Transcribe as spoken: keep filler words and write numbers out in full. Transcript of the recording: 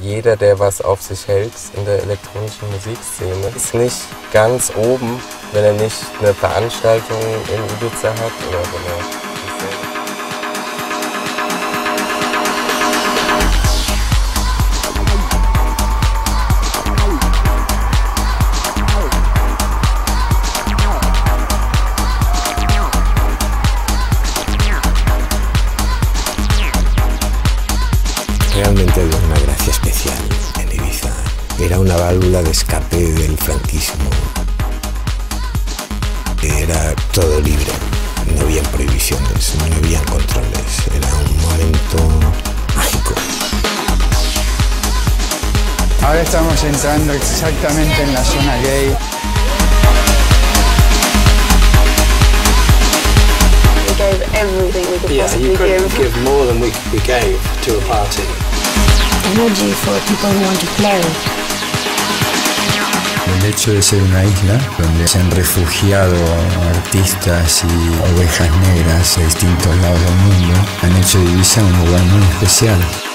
Jeder, der was auf sich hält in der elektronischen Musikszene, ist nicht ganz oben, wenn er nicht eine Veranstaltung in Ibiza hat oder wenn er Realmente había una gracia especial en Ibiza. Era una válvula de escape del franquismo. Era todo libre, no había prohibiciones, no había controles. Era un momento mágico. Ahora estamos entrando exactamente en la zona gay. We gave everything we could yeah, possibly you couldn't give. give more than we, we gave to a party. Energy for people who want to play. El hecho de ser una isla donde se han refugiado artistas y ovejas negras de distintos lados del mundo han hecho de Ibiza un lugar muy especial.